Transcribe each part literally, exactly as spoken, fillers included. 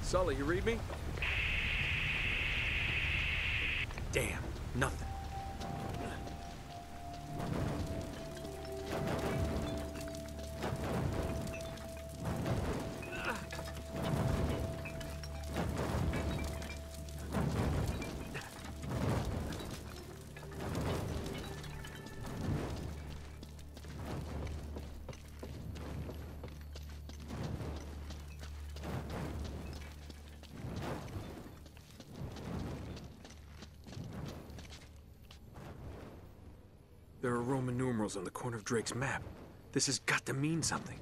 Sully, you read me? Damn, nothing. There are Roman numerals on the corner of Drake's map. This has got to mean something.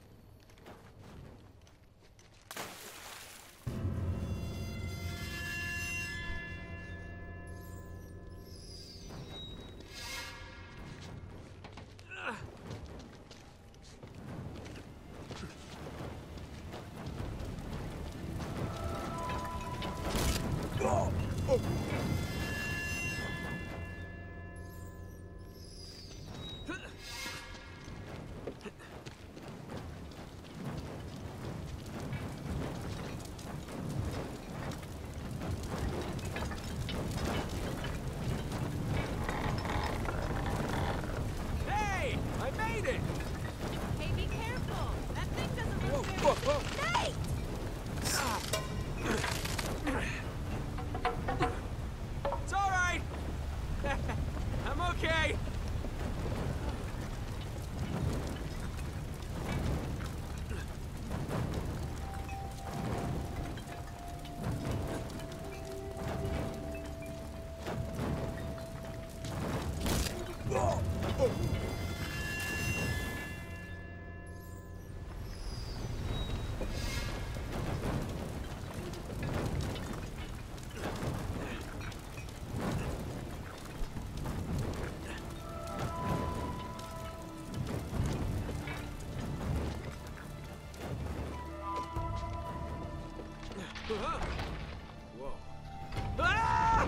Whoa. Ah!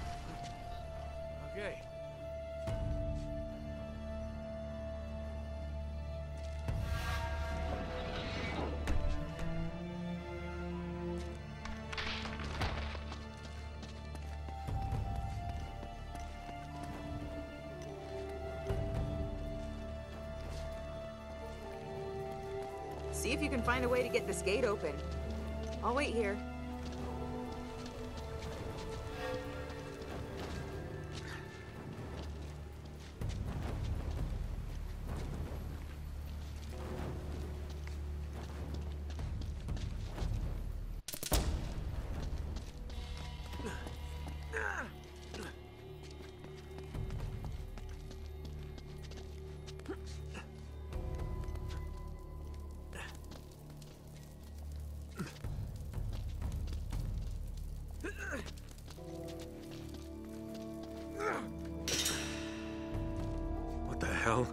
Okay. See if you can find a way to get this gate open. I'll wait here. What the hell?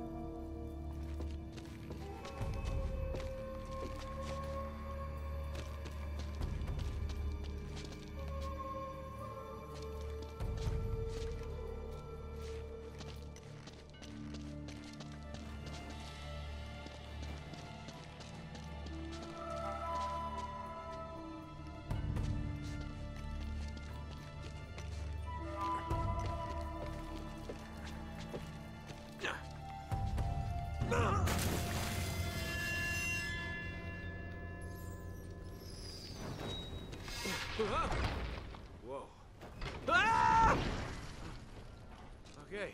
Whoa. Ah! Okay.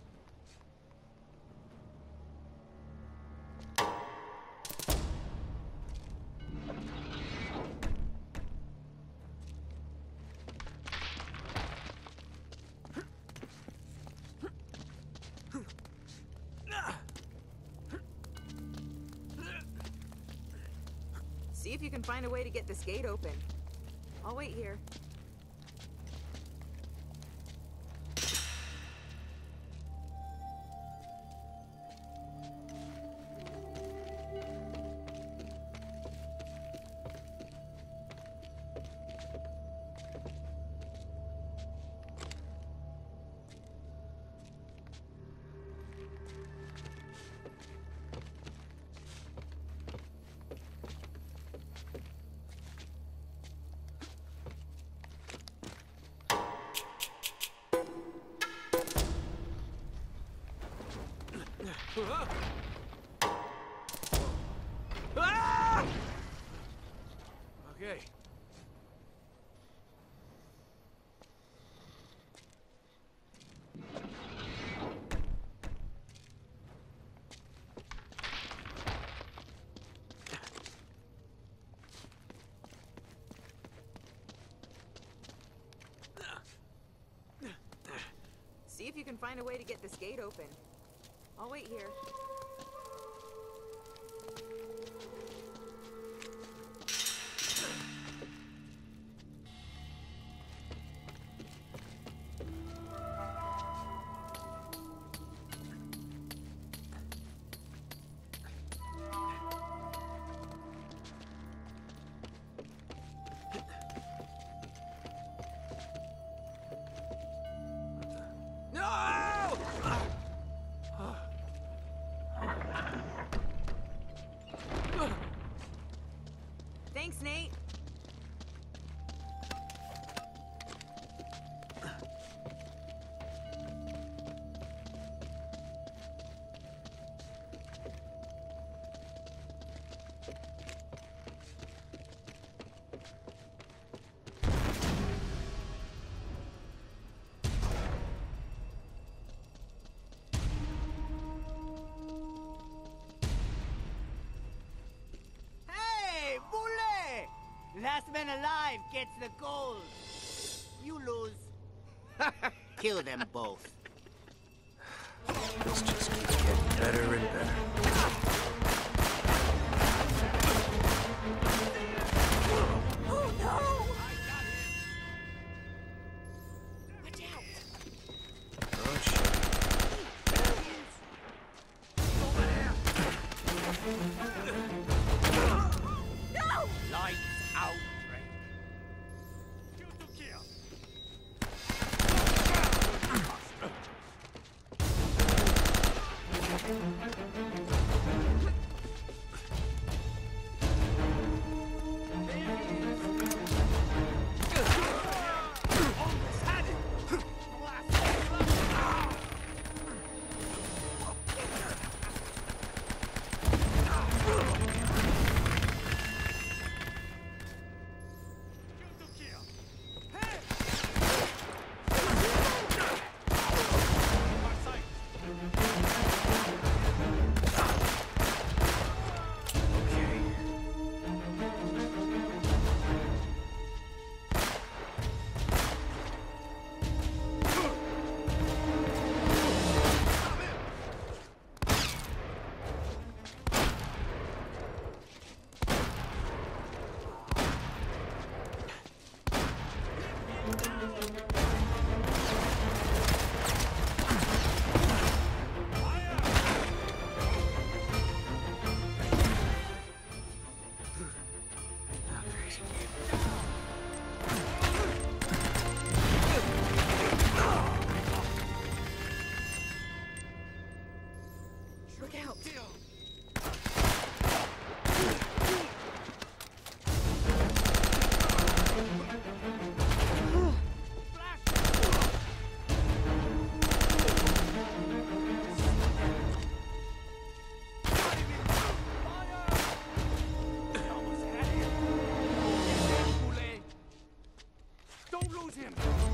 See if you can find a way to get this gate open. I'll wait here. Ah! Okay. See if you can find a way to get this gate open. I'll wait here. Thanks, Nate. Last man alive gets the gold. You lose. Kill them both. This just keeps getting better and better. Oh no! Watch out! Oh shit. No! Lights out, Drake. Look out! Don't lose him!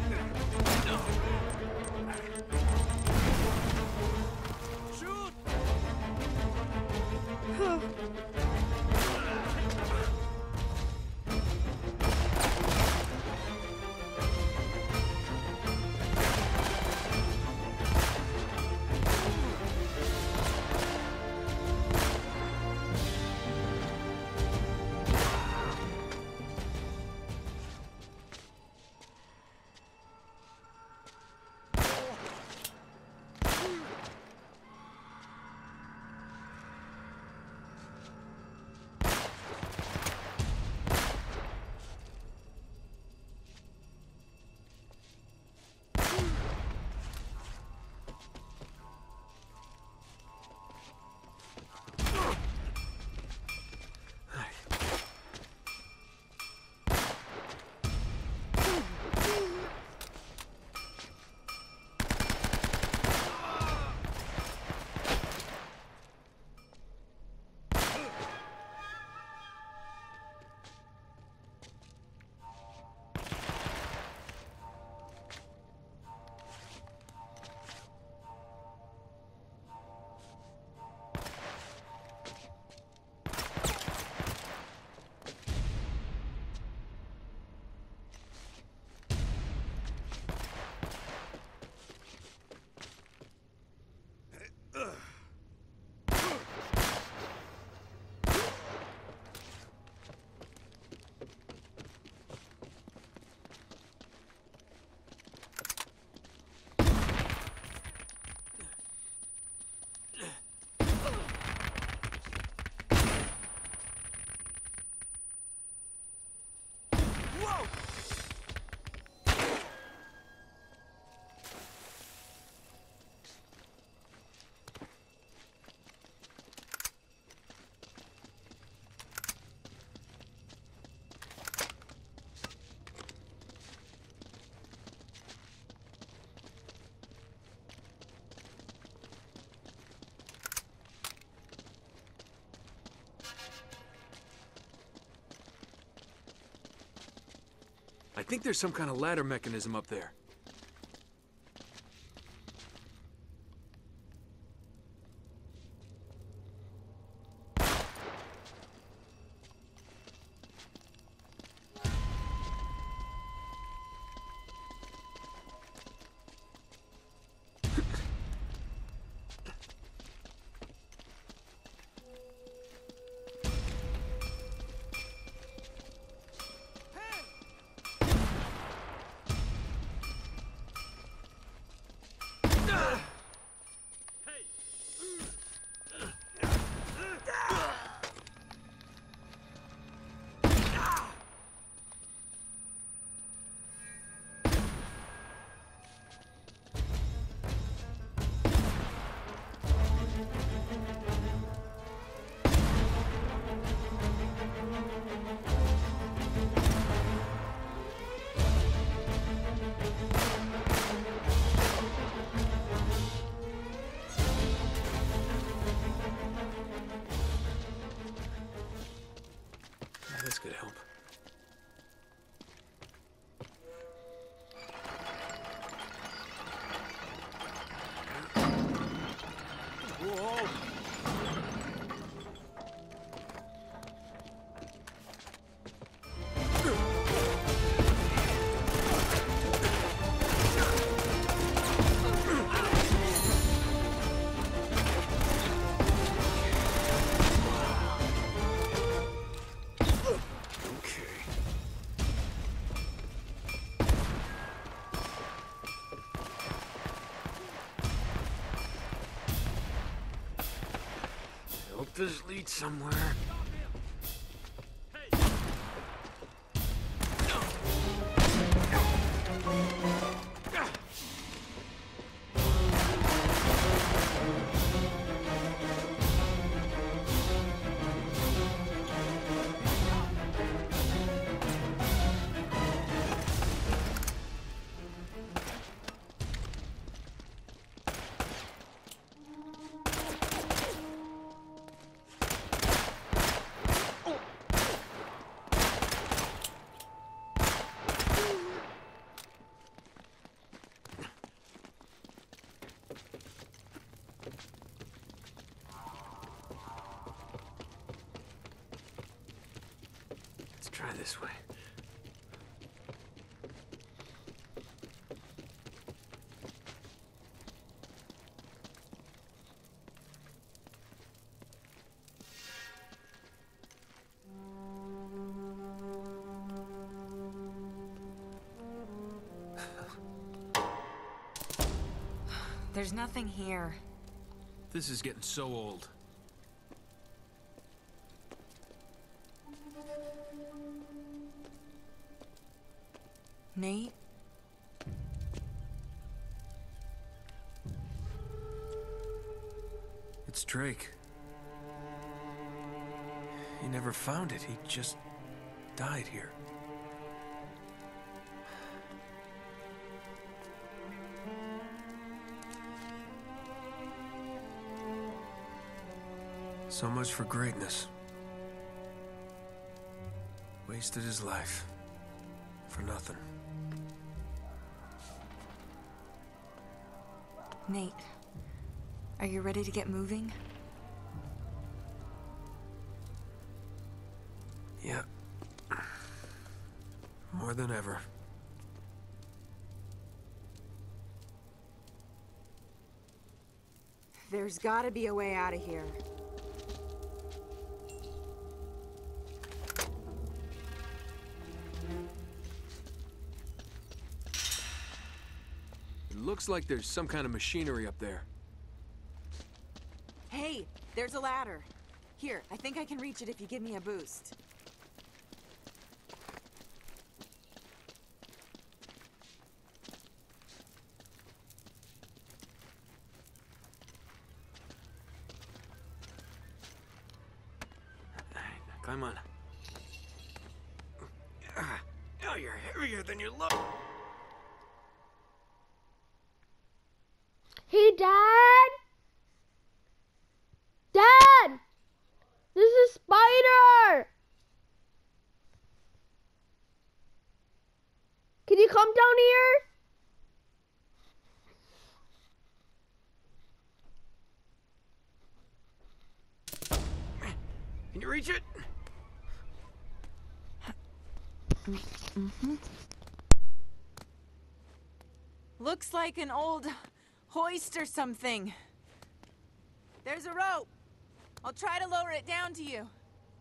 Shoot! I think there's some kind of ladder mechanism up there. This could help. Whoa! Hope this leads somewhere. Let's try this way. There's nothing here. This is getting so old. Nate? It's Drake. He never found it. He just died here. So much for greatness. Wasted his life. For nothing. Nate, are you ready to get moving? Yeah. More than ever. There's gotta be a way out of here. Looks like there's some kind of machinery up there. Hey, there's a ladder. Here, I think I can reach it if you give me a boost. Climb on. Oh, you're heavier than you look. Hey, Dad! Dad! This is Spider! jump down here? Can you reach it? Mm-hmm. Looks like an old hoist or something. There's a rope. I'll try to lower it down to you.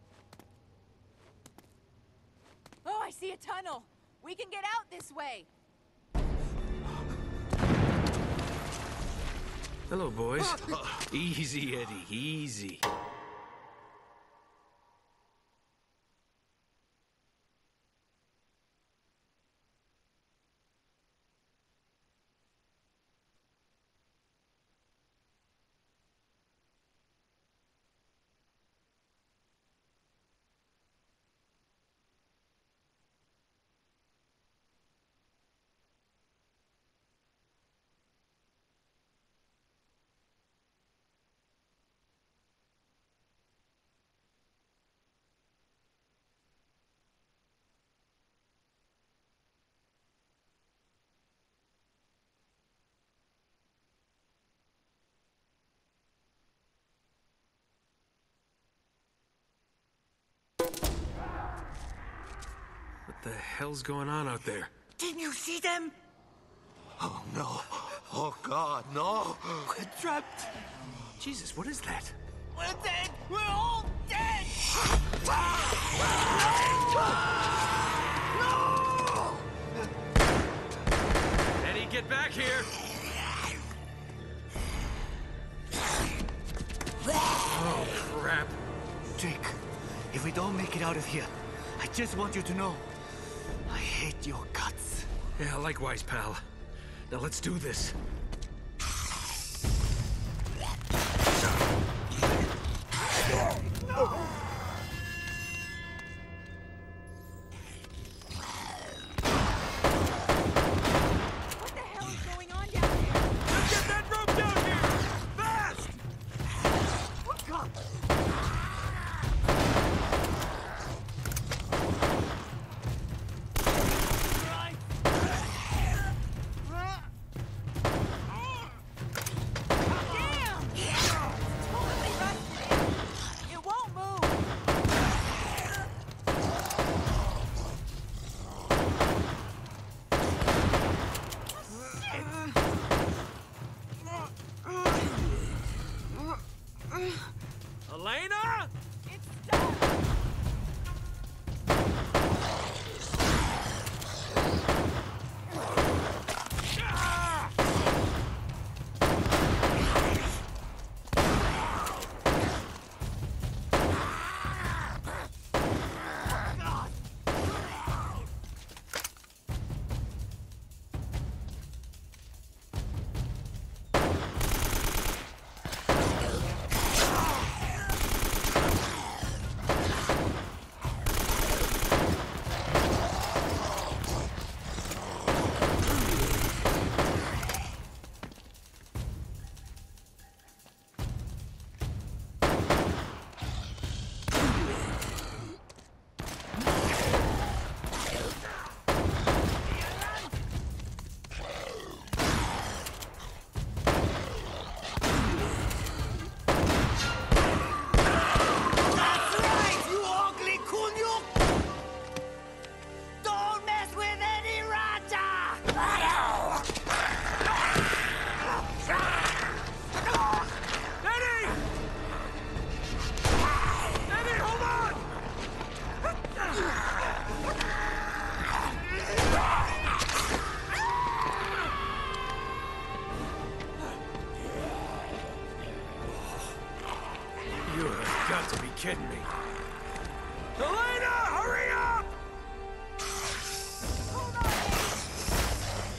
Oh, I see a tunnel. We can get out this way. Hello, boys. Easy, Eddie, easy. What the hell's going on out there? Didn't you see them? Oh, no. Oh, God, no. We're trapped. Jesus, what is that? We're dead. We're all dead. No! Eddie, get back here! Oh, crap. Jake, if we don't make it out of here, I just want you to know, I hate your guts. Yeah, likewise, pal. Now let's do this. What the hell is going on down here? Let's get that rope down here! Fast! Oh, God. Damn! It's totally rusted in. It won't move. Elena? It's stuck. That's right, you ugly kunyuk! Don't mess with Eddie Raja! Eddie! Eddie, hold on! You have got to be kidding me. Elena, hurry up! Hold on, Eddie.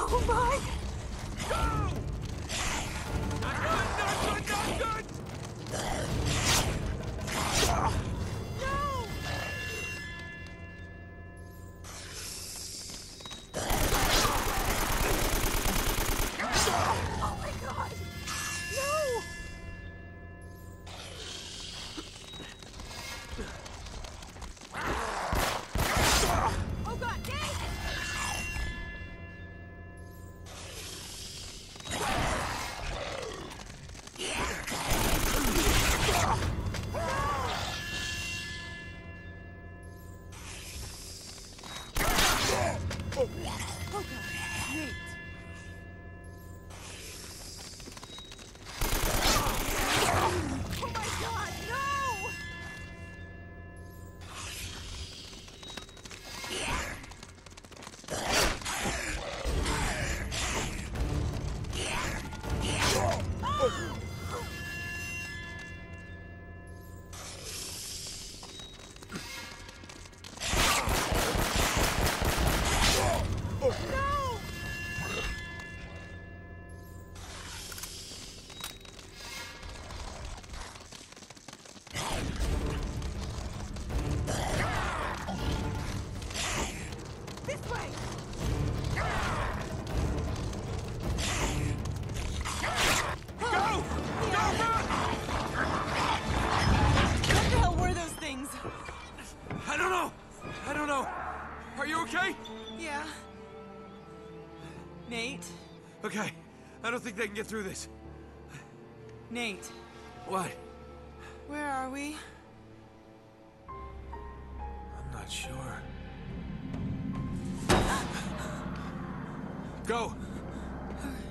Oh my! Go! Not good, not good, not good! No! Oh my god! No! Oh god, Nate! Oh god, Nate! Oh my god, no! No! This way! Go! Go, run! What the hell were those things? I don't know! I don't know! Are you okay? Yeah. Nate? Okay. I don't think they can get through this. Nate, What? where are we? I'm not sure. Go!